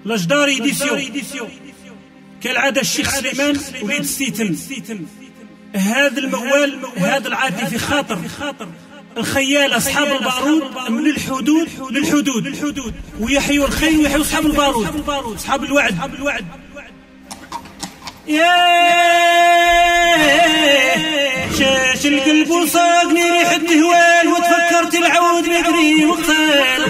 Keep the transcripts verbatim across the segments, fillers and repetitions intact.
لجدار إديسيو كالعادة الشيخ سليمان وليد السيتم. هذا الموال هذا العاطفي خاطر الخيال أصحاب البارود من الحدود للحدود ويحيوا الخير ويحيوا أصحاب البارود أصحاب الوعد. يا شاش القلب وصاقني ريحة هوال وتفكرت العود بدري وقتال.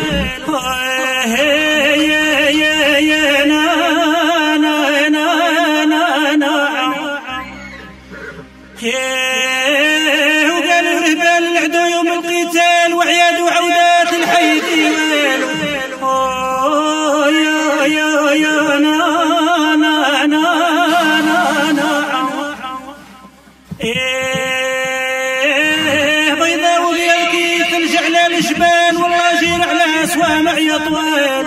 يا يا يا يا نا نا نا نا نا وقالوا رهبان العدو يوم القتال وعياد وعودات الحي ديوال. يا يا يا نا نا نا نا ايه بيضاء وبيلكي ترجع للجبال والله جير على اسوامع يا طوال.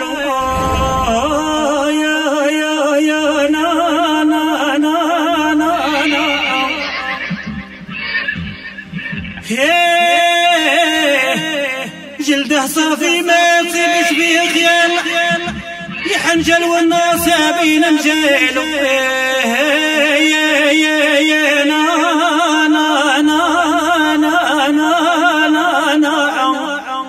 يا يا يا نا نا نا نا نا جلده صافي ما تسيبش فيه خيال يحنجل والناس يابين نجيلو. يا يا يا نا نا نا نا نا نا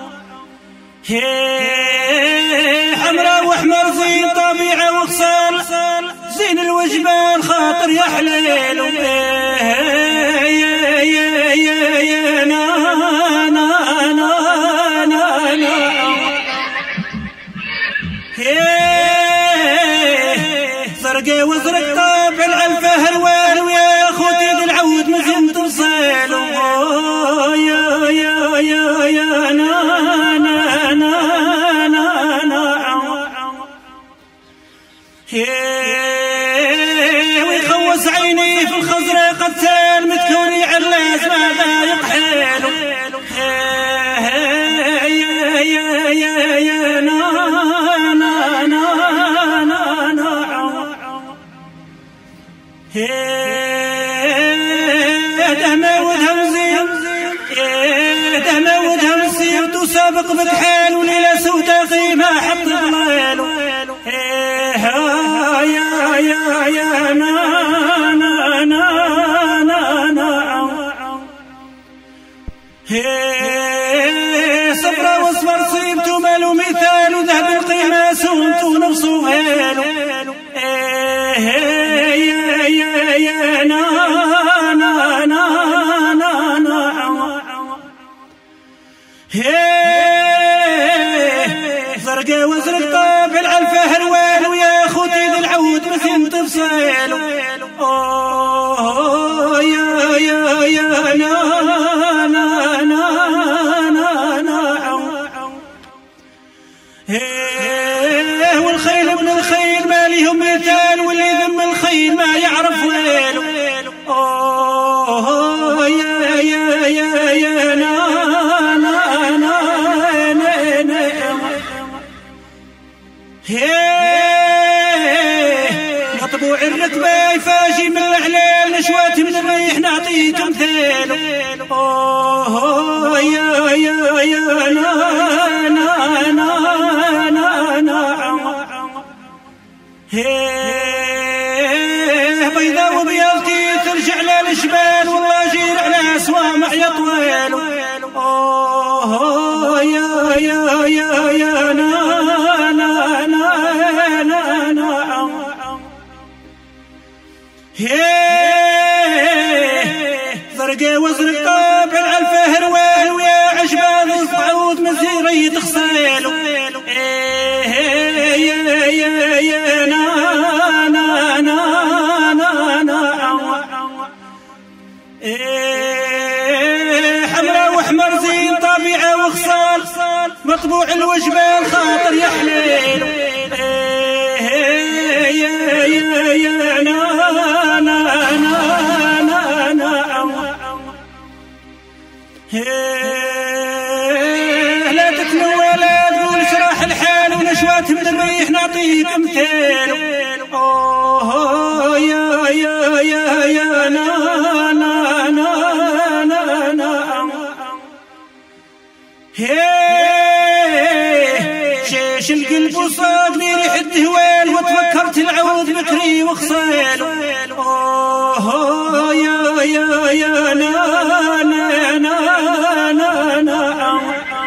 حمرا واحمر زين طبيعة وخصال زين الوجبان خاطر يا حليل. يا يا يا يا نا نا نا نا نا زرقي وزرق طابع العلفة هروان ويا خوتي ذي العود مزين ترسل. يا يا يا يا نا نا نا نا نا ويخوص عيني في الخضرة قتال متكوني علاز ماذا يقحل. يا يا يا يا نا نا نا نا نا دهما ودهمزي دهما ودهمزي وتسابق بكحال وليلة سوداء غيمة حط ضلال. يا يا يا نا نا نا نا نا صفرا واصفر صيبتو مالو مثال وذهب القيمة سونتو نفسو هالو. يا يا يا نا نا نا نا نا زرقا وزرق طابع العلفة هروان ويا خوتي ذي العود مثل تفصيل. يا يا يا نا نا نا نا نا والخيل ابن الخيل ما ليهم مثال واللي ذم الخيل ما يعرف ويله. يا يا يا يا نا نا نا نا نا مطبوع الركبة يفاجي من العلال نشوات من الريح نعطيك مثال. يا يا يا نا نا نا نا نا بيضاء وبيضتي ترجع للجبال والله جير على اسوامع يا طويل. يا يا يا يا نا نا نا نا نا زرقا وزرق طابع العلفة هروان ويا عجبان صعود مزيري تغسل. يا يا يا نا نا نا نا نا حمرا واحمر زين طبيعة وخصال مطبوع الوجبان خاطر يا حليل. يا يا يا نا نا نا نا نا لا تتنوى لا تقول شراح الحال ونشوات من الريح نعطيك مثال. يا يا يا يا نا نا نا نا نا شاش القلب وصاقني ريحة هوال وخصيله اوه يا يا يا نا نا نا نا نا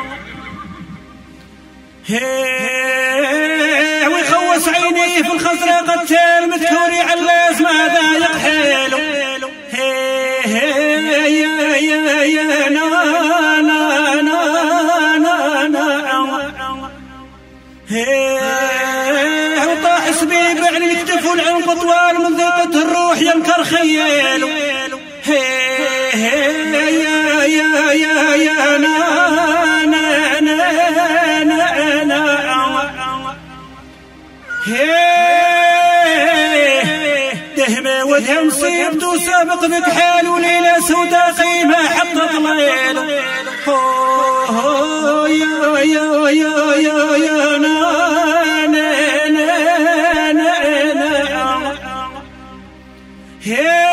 هي ويخوص عينيه في الخزرة قتال مذكوري علاز ما ذايق حيله هي يا يا يا نا نا نا نا نا هي وطاح سبيب على الكتف والعنق طوال من ضيقة الروح ينكر خياله هي يا يا يا يا نا نا نا نا نا هي دهمه وجه مصيبته سابق بكحال وليلة سودا قيمة حطت ليله يا يا يا يا يا نا نا نا نا نا هي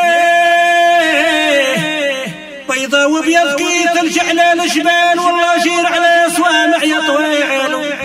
بيضة وبيض كي ترجع للجبال والله جير على صوامع يا طويله